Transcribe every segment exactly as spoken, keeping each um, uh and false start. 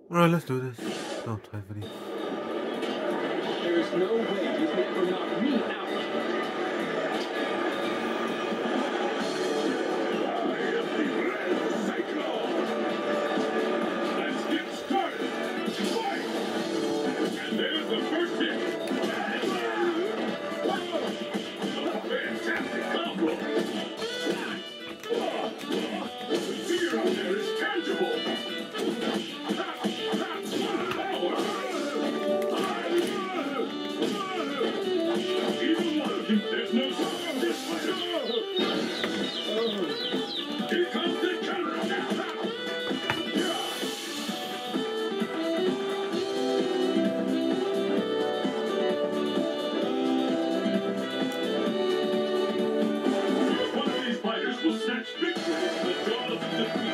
Alright, let's do this. No time for these. There's no way you can ever knock me out. There's no stop on this fighter. Here comes the counterattack. One of these fighters will snatch victory from the jaws of defeat.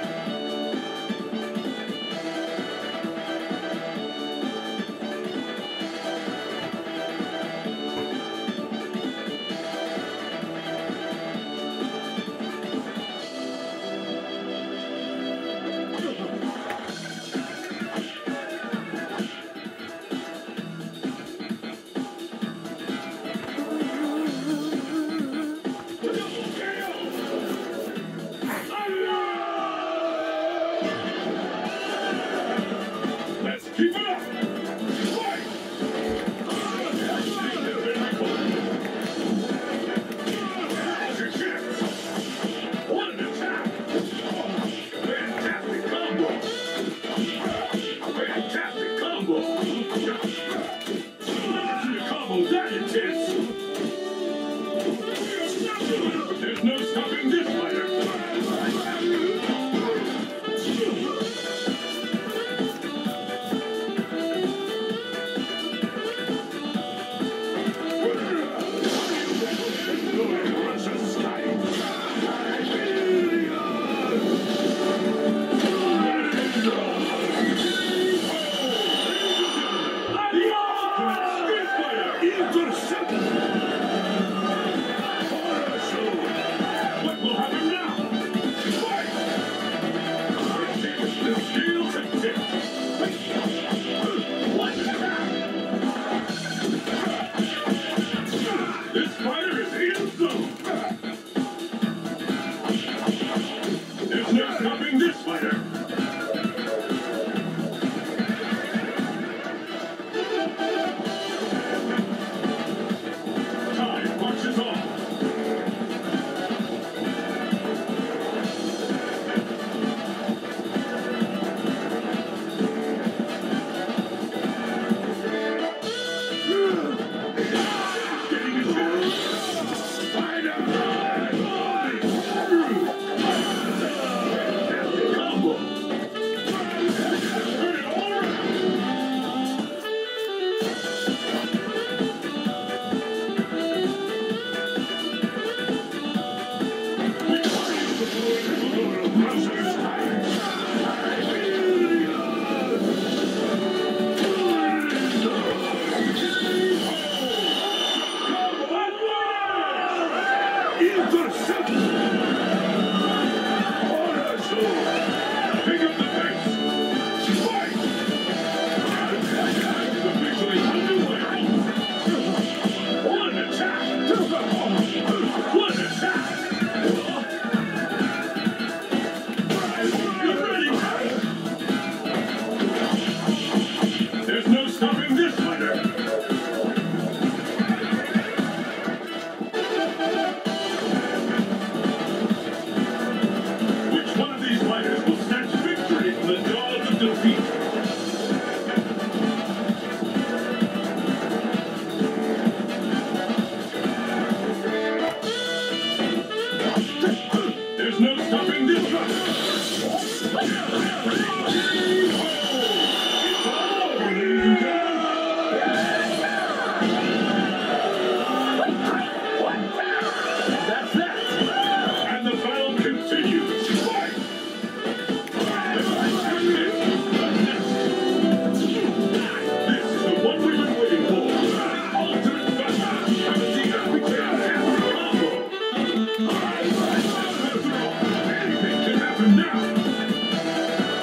Keep it up! Fight! What an attack! Fantastic combo! Fantastic combo! The combo's that intense! There's no stopping this fighter! What will happen now? Fight! The shields and tips. What an attack! This fighter is in zone. There's no stopping this fighter. Time marches on. There's no stopping this fighter. Which one of these fighters will snatch victory from the jaws of defeat? There's no stopping this fighter. That's that! And the battle continues! Fight! This is the one we've been waiting for! Ultimate battle! Haven't seen a fantastic combo! Anything can happen now!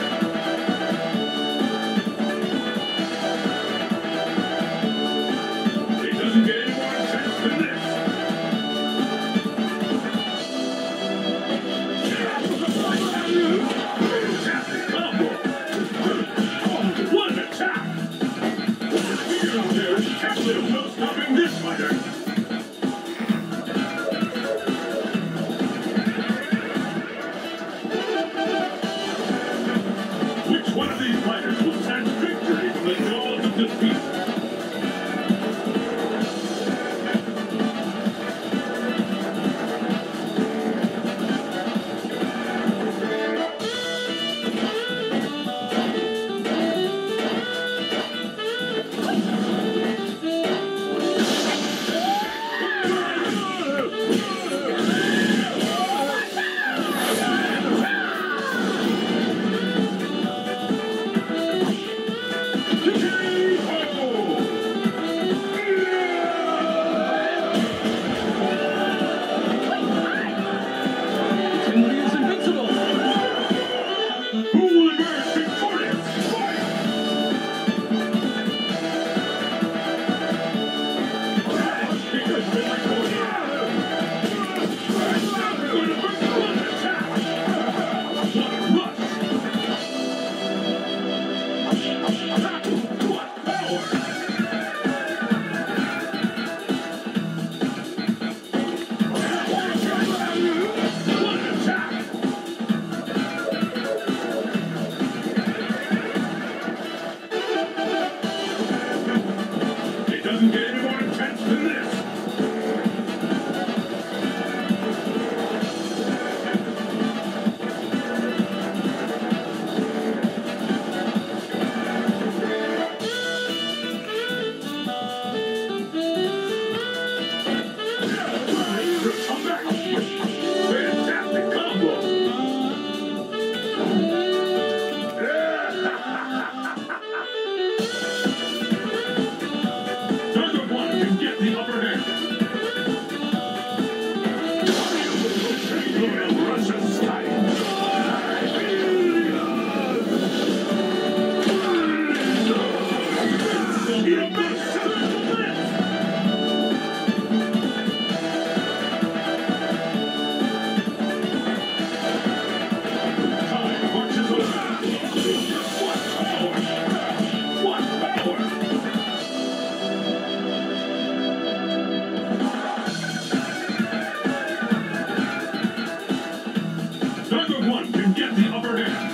get the upper hand.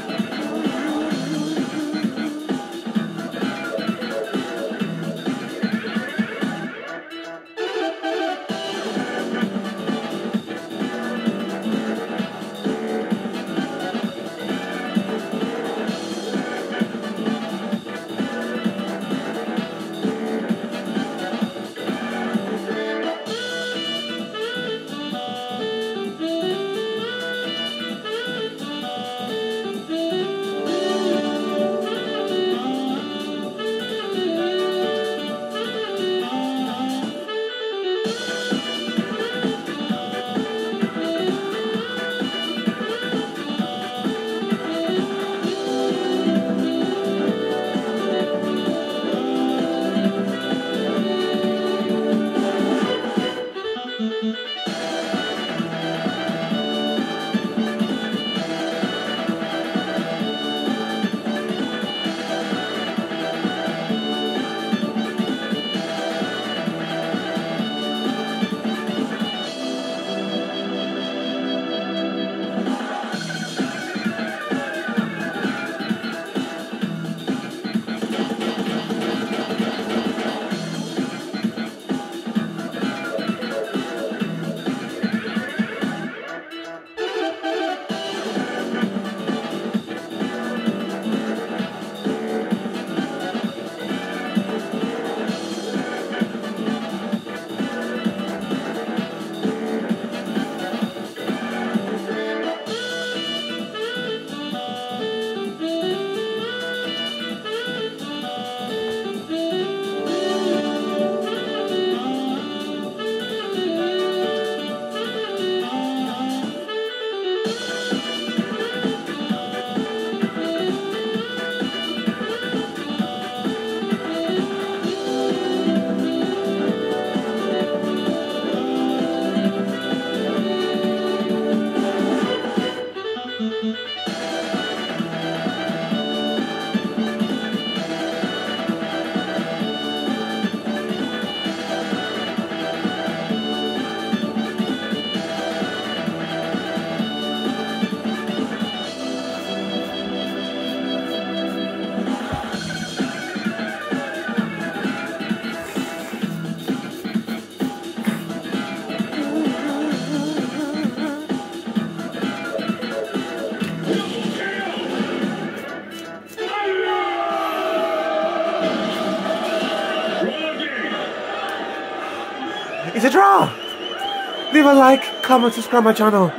It's a draw! Leave a like, comment, subscribe my channel.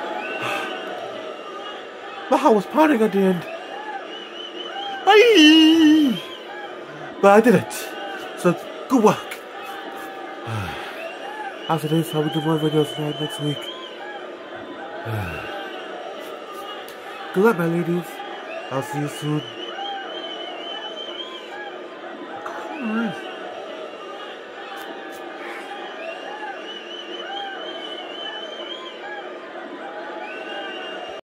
My heart was pounding at the end. Aye. But I did it. So, good work. After this, I'll be doing more videos tonight next week. Good luck, my ladies. I'll see you soon. Come on.